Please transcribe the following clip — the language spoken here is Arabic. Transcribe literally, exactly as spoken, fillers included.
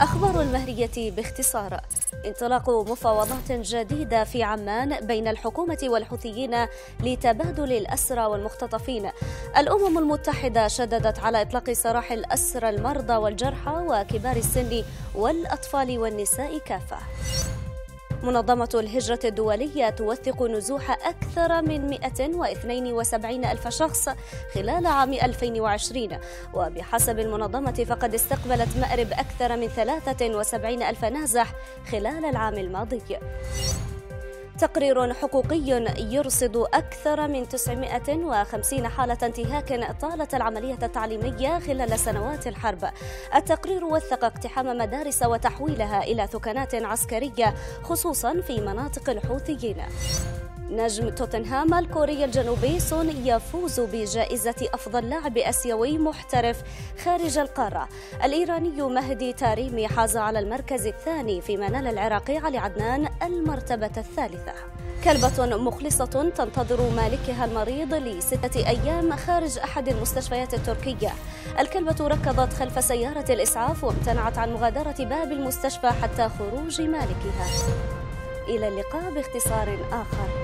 أخبار المهرية باختصار. انطلاق مفاوضات جديدة في عمان بين الحكومة والحوثيين لتبادل الأسرى والمختطفين. الأمم المتحدة شددت على إطلاق سراح الأسرى المرضى والجرحى وكبار السن والأطفال والنساء كافة. منظمة الهجرة الدولية توثق نزوح أكثر من مئة واثنين وسبعين ألف شخص خلال عام ألفين وعشرين، وبحسب المنظمة فقد استقبلت مأرب أكثر من ثلاثة وسبعين ألف نازح خلال العام الماضي. تقرير حقوقي يرصد أكثر من تسعمئة وخمسين حالة انتهاك طالت العملية التعليمية خلال سنوات الحرب. التقرير وثق اقتحام مدارس وتحويلها إلى ثكنات عسكرية خصوصا في مناطق الحوثيين. نجم توتنهام الكوري الجنوبي سون يفوز بجائزة أفضل لاعب آسيوي محترف خارج القارة. الإيراني مهدي تاريمي حاز على المركز الثاني، فيما نال العراقي علي عدنان المرتبة الثالثة. كلبة مخلصة تنتظر مالكها المريض لستة أيام خارج أحد المستشفيات التركية. الكلبة ركضت خلف سيارة الإسعاف وامتنعت عن مغادرة باب المستشفى حتى خروج مالكها. إلى اللقاء باختصار آخر.